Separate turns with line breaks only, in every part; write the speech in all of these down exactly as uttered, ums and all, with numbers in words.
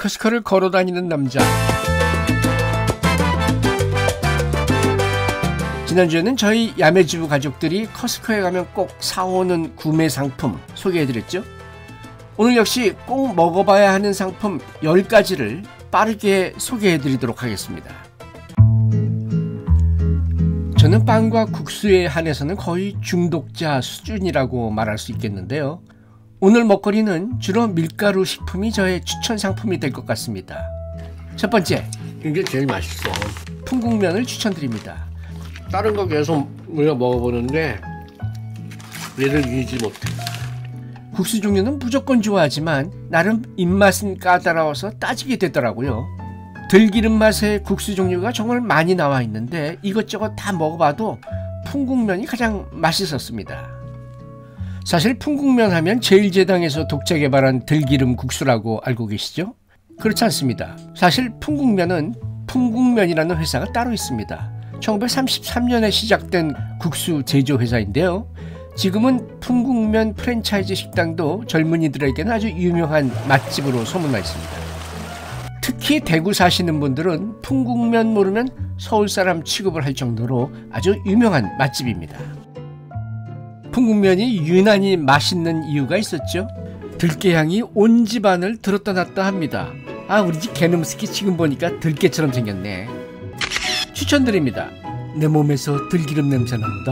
커스코를 걸어다니는 남자. 지난주에는 저희 야매주부 가족들이 커스코에 가면 꼭 사오는 구매 상품 소개해드렸죠. 오늘 역시 꼭 먹어봐야 하는 상품 열 가지를 빠르게 소개해드리도록 하겠습니다. 저는 빵과 국수에 한해서는 거의 중독자 수준이라고 말할 수 있겠는데요. 오늘 먹거리는 주로 밀가루 식품이 저의 추천 상품이 될 것 같습니다. 첫 번째, 이게 제일 맛있어. 풍국면을 추천드립니다. 다른 거 계속 우리가 먹어보는데 얘를 이기지 못해. 국수 종류는 무조건 좋아하지만 나름 입맛은 까다로워서 따지게 되더라고요. 들기름 맛의 국수 종류가 정말 많이 나와 있는데 이것저것 다 먹어봐도 풍국면이 가장 맛있었습니다. 사실 풍국면 하면 제일제당에서 독자 개발한 들기름 국수라고 알고 계시죠? 그렇지 않습니다. 사실 풍국면은 풍국면이라는 회사가 따로 있습니다. 천구백삼십삼 년에 시작된 국수 제조 회사인데요. 지금은 풍국면 프랜차이즈 식당도 젊은이들에게는 아주 유명한 맛집으로 소문나 있습니다. 특히 대구 사시는 분들은 풍국면 모르면 서울사람 취급을 할 정도로 아주 유명한 맛집입니다. 풍국면이 유난히 맛있는 이유가 있었죠. 들깨향이 온 집안을 들었다 놨다 합니다. 아, 우리 집 개놈스키 지금 보니까 들깨처럼 생겼네. 추천드립니다. 내 몸에서 들기름 냄새 난다.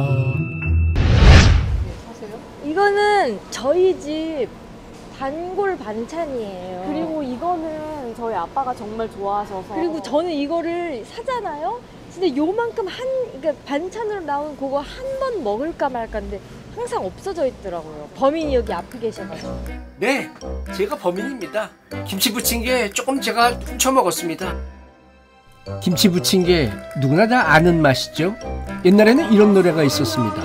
사세요? 이거는 저희 집 단골 반찬이에요.
그리고 이거는 저희 아빠가 정말 좋아하셔서.
그리고 저는 이거를 사잖아요. 근데 요만큼 한, 그러니까 반찬으로 나온 그거 한 번 먹을까 말까인데 항상 없어져 있더라고요. 범인이 여기 앞에 계셔가지고.
네, 제가 범인입니다. 김치 부친 게 조금 제가 훔쳐 먹었습니다. 김치 부친 게 누구나 다 아는 맛이죠. 옛날에는 이런 노래가 있었습니다.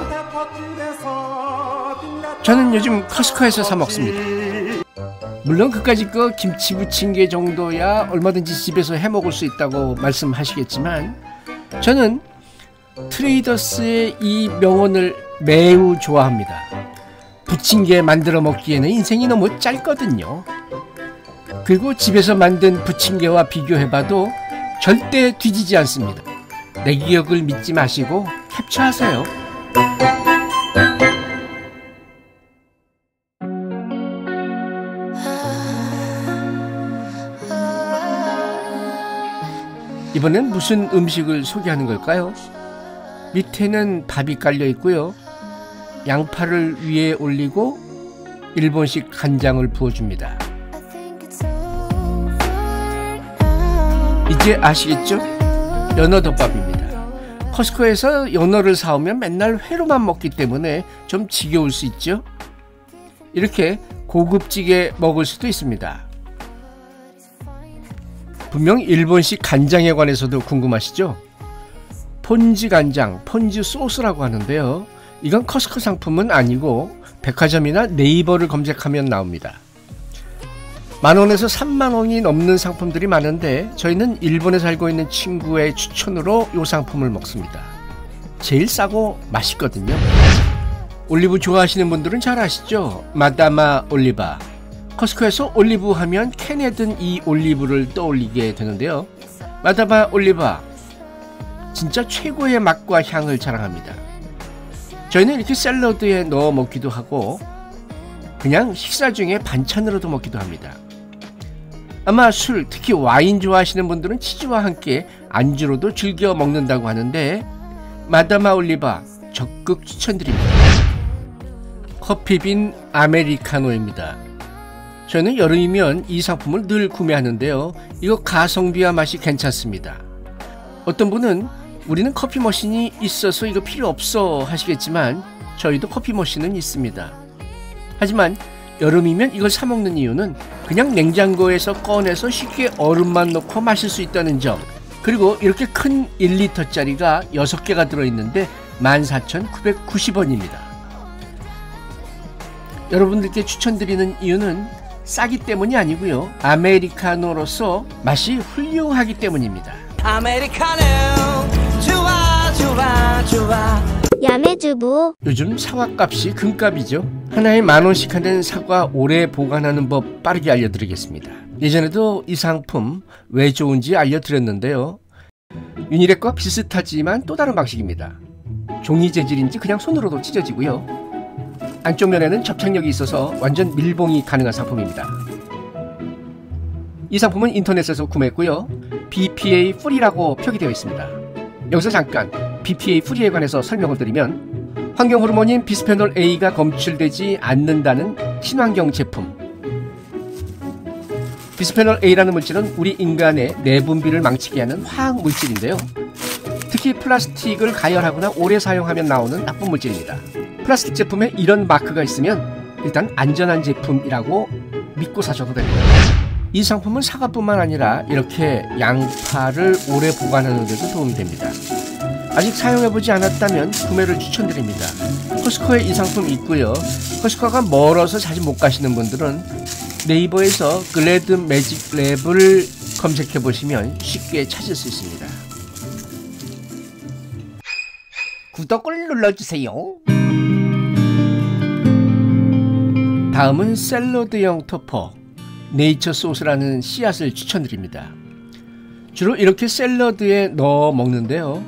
저는 요즘 커스코에서 사 먹습니다. 물론 그까짓 거 김치 부침개 정도야 얼마든지 집에서 해 먹을 수 있다고 말씀하시겠지만 저는 트레이더스의 이 명언을 매우 좋아합니다. 부침개 만들어 먹기에는 인생이 너무 짧거든요. 그리고 집에서 만든 부침개와 비교해봐도 절대 뒤지지 않습니다. 내 기억을 믿지 마시고 캡처하세요. 이번엔 무슨 음식을 소개하는 걸까요? 밑에는 밥이 깔려 있고요. 양파를 위에 올리고 일본식 간장을 부어줍니다. 이제 아시겠죠? 연어덮밥입니다. 커스코에서 연어를 사오면 맨날 회로만 먹기 때문에 좀 지겨울 수 있죠? 이렇게 고급지게 먹을 수도 있습니다. 분명 일본식 간장에 관해서도 궁금하시죠? 폰즈 간장, 폰즈 소스라고 하는데요. 이건 커스코 상품은 아니고 백화점이나 네이버를 검색하면 나옵니다. 만원에서 삼만원이 넘는 상품들이 많은데 저희는 일본에 살고 있는 친구의 추천으로 이 상품을 먹습니다. 제일 싸고 맛있거든요. 올리브 좋아하시는 분들은 잘 아시죠? 마다마 올리바. 커스코에서 올리브 하면 캔에 든 이 올리브를 떠올리게 되는데요. 마다마 올리바 진짜 최고의 맛과 향을 자랑합니다. 저희는 이렇게 샐러드에 넣어 먹기도 하고 그냥 식사 중에 반찬으로도 먹기도 합니다. 아마 술, 특히 와인 좋아하시는 분들은 치즈와 함께 안주로도 즐겨 먹는다고 하는데 마다마 올리바 적극 추천드립니다. 커피빈 아메리카노입니다. 저는 여름이면 이 상품을 늘 구매하는데요. 이거 가성비와 맛이 괜찮습니다. 어떤 분은 우리는 커피 머신이 있어서 이거 필요 없어 하시겠지만 저희도 커피 머신은 있습니다. 하지만 여름이면 이걸 사 먹는 이유는 그냥 냉장고에서 꺼내서 쉽게 얼음만 넣고 마실 수 있다는 점, 그리고 이렇게 큰 일 리터짜리가 여섯 개가 들어있는데 만 사천구백구십 원입니다. 여러분들께 추천드리는 이유는 싸기 때문이 아니고요. 아메리카노로서 맛이 훌륭하기 때문입니다. 아메리카노 좋아 좋아 좋아. 야매주부. 요즘 사과값이 금값이죠. 하나에 만원씩 하는 사과 오래 보관하는 법 빠르게 알려드리겠습니다. 예전에도 이 상품 왜 좋은지 알려드렸는데요. 유니렉과 비슷하지만 또 다른 방식입니다. 종이 재질인지 그냥 손으로도 찢어지고요. 안쪽 면에는 접착력이 있어서 완전 밀봉이 가능한 상품입니다. 이 상품은 인터넷에서 구매했고요. 비피에이 Free라고 표기되어 있습니다. 여기서 잠깐 비피에이 Free에 관해서 설명을 드리면 환경 호르몬인 비스페놀 A가 검출되지 않는다는 친환경 제품. 비스페놀 A라는 물질은 우리 인간의 내분비를 망치게 하는 화학 물질인데요. 특히 플라스틱을 가열하거나 오래 사용하면 나오는 나쁜 물질입니다. 플라스틱 제품에 이런 마크가 있으면 일단 안전한 제품이라고 믿고 사셔도 됩니다. 이 상품은 사과뿐만 아니라 이렇게 양파를 오래 보관하는 데도 도움이 됩니다. 아직 사용해보지 않았다면 구매를 추천드립니다. 코스코에 이 상품 있고요. 코스코가 멀어서 자주 못 가시는 분들은 네이버에서 글래드 매직 랩을 검색해보시면 쉽게 찾을 수 있습니다. 구독을 눌러주세요. 다음은 샐러드용 토퍼 네이처 소스라는 씨앗을 추천드립니다. 주로 이렇게 샐러드에 넣어 먹는데요.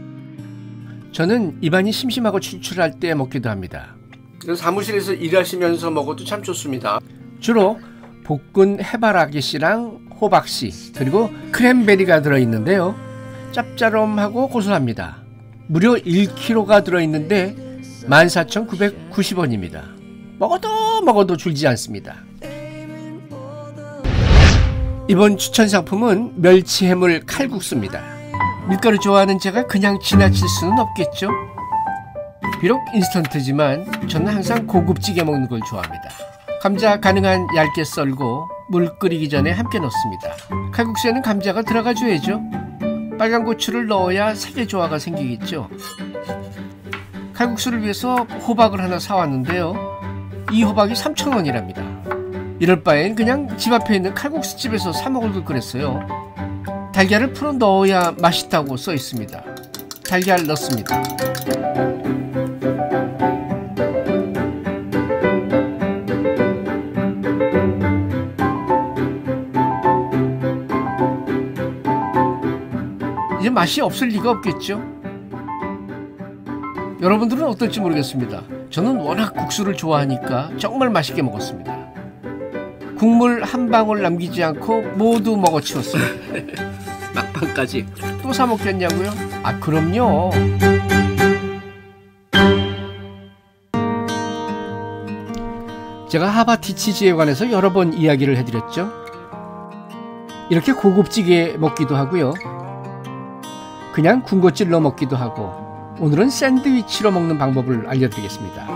저는 입안이 심심하고 출출할 때 먹기도 합니다. 사무실에서 일하시면서 먹어도 참 좋습니다. 주로 볶은 해바라기씨랑 호박씨 그리고 크랜베리가 들어있는데요. 짭짤함하고 고소합니다. 무려 일 킬로그램가 들어있는데 만 사천구백구십 원입니다. 먹어도 먹어도 줄지 않습니다. 이번 추천 상품은 멸치해물 칼국수입니다. 밀가루 좋아하는 제가 그냥 지나칠 수는 없겠죠. 비록 인스턴트지만 저는 항상 고급지게 먹는 걸 좋아합니다. 감자 가능한 얇게 썰고 물 끓이기 전에 함께 넣습니다. 칼국수에는 감자가 들어가줘야죠. 빨간 고추를 넣어야 색의 조화가 생기겠죠. 칼국수를 위해서 호박을 하나 사왔는데요. 이 호박이 삼천 원이랍니다. 이럴 바엔 그냥 집 앞에 있는 칼국수집에서 사 먹을 걸 그랬어요. 달걀을 풀어 넣어야 맛있다고 써 있습니다. 달걀 넣습니다. 이제 맛이 없을 리가 없겠죠. 여러분들은 어떨지 모르겠습니다. 저는 워낙 국수를 좋아하니까 정말 맛있게 먹었습니다. 국물 한 방울 남기지 않고 모두 먹어치웠습니다. 막판까지 또 사 먹겠냐고요? 아 그럼요. 제가 하바티 치즈에 관해서 여러 번 이야기를 해드렸죠. 이렇게 고급지게 먹기도 하고요. 그냥 군것질로 먹기도 하고 오늘은 샌드위치로 먹는 방법을 알려드리겠습니다.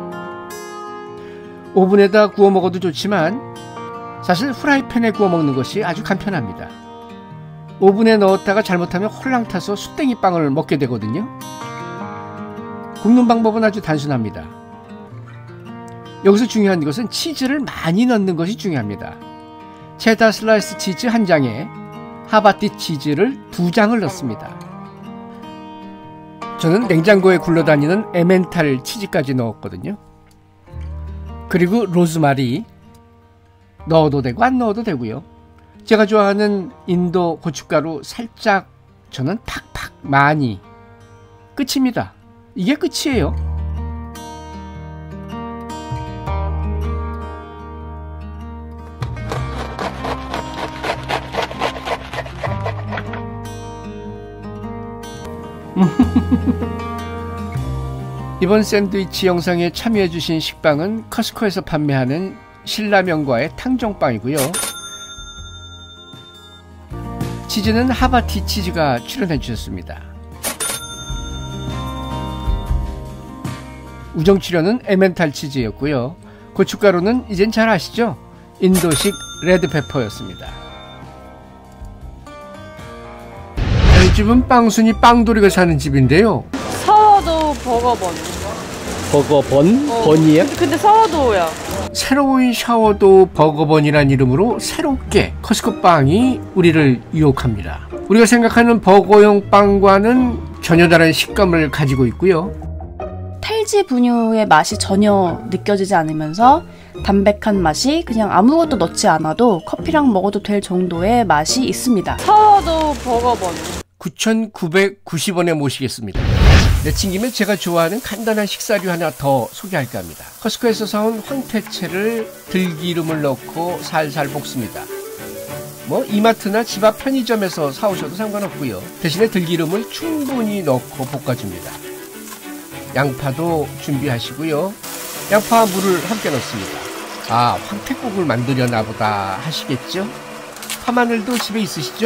오븐에다 구워 먹어도 좋지만 사실 프라이팬에 구워 먹는 것이 아주 간편합니다. 오븐에 넣었다가 잘못하면 홀랑 타서 숯댕이 빵을 먹게 되거든요. 굽는 방법은 아주 단순합니다. 여기서 중요한 것은 치즈를 많이 넣는 것이 중요합니다. 체다 슬라이스 치즈 한 장에 하바티 치즈를 두 장을 넣습니다. 저는 냉장고에 굴러다니는 에멘탈 치즈까지 넣었거든요. 그리고 로즈마리 넣어도 되고 안 넣어도 되고요. 제가 좋아하는 인도 고춧가루 살짝, 저는 팍팍 많이. 끝입니다. 이게 끝이에요. 이번 샌드위치 영상에 참여해주신 식빵은 커스코에서 판매하는 신라면과의 탕정빵이고요. 치즈는 하바티 치즈가 출연해 주셨습니다. 우정 출연은 에멘탈 치즈였고요. 고춧가루는 이젠 잘 아시죠? 인도식 레드페퍼였습니다. 이 집은 빵순이 빵돌이가 사는 집인데요.
사워도우 버거번.
버거번?
어.
번이야?
근데 사워도우야.
새로운 샤워도우 버거번이란 이름으로 새롭게 커스코 빵이 우리를 유혹합니다. 우리가 생각하는 버거용 빵과는 전혀 다른 식감을 가지고 있고요.
탈지 분유의 맛이 전혀 느껴지지 않으면서 담백한 맛이 그냥 아무것도 넣지 않아도 커피랑 먹어도 될 정도의 맛이 있습니다.
사워도우 버거번
구천구백구십 원에 모시겠습니다. 내친 김에 제가 좋아하는 간단한 식사류 하나 더 소개할까 합니다. 커스코에서 사온 황태채를 들기름을 넣고 살살 볶습니다. 뭐 이마트나 집 앞 편의점에서 사오셔도 상관없고요. 대신에 들기름을 충분히 넣고 볶아줍니다. 양파도 준비하시고요. 양파와 물을 함께 넣습니다. 아, 황태국을 만들려나 보다 하시겠죠? 파마늘도 집에 있으시죠?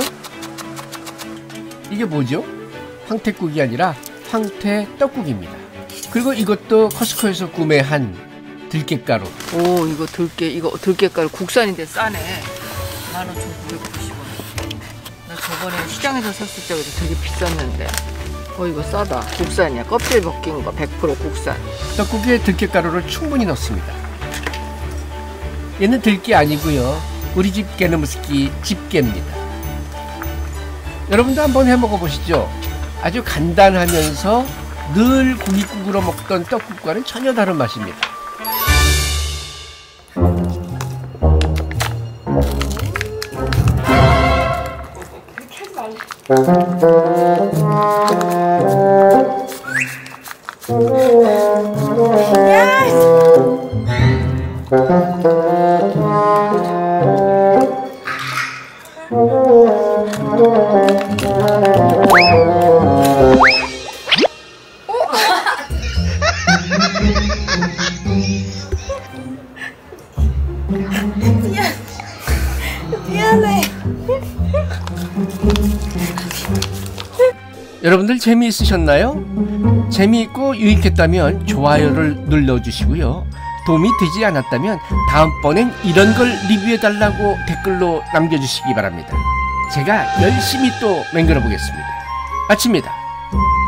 이게 뭐죠? 황태국이 아니라 황태 떡국입니다. 그리고 이것도 커스코에서 구매한 들깨가루.
오, 이거 들깨, 이거 들깨가루 국산인데 싸네. 만 오천구백구십 원. 나 저번에 시장에서 샀을 때 되게 비쌌는데. 어, 이거 싸다. 국산이야. 껍질 벗긴 거 백 퍼센트 국산.
떡국에 들깨가루를 충분히 넣습니다. 얘는 들깨 아니고요. 우리 집 게느무스키 집게입니다. 여러분도 한번 해 먹어보시죠. 아주 간단하면서 늘 고깃국으로 먹던 떡국과는 전혀 다른 맛입니다.
미안해.
여러분들 재미있으셨나요? 재미있고 유익했다면 좋아요를 눌러주시고요. 도움이 되지 않았다면 다음번엔 이런 걸 리뷰해달라고 댓글로 남겨주시기 바랍니다. 제가 열심히 또 맹글어 보겠습니다. 마칩니다.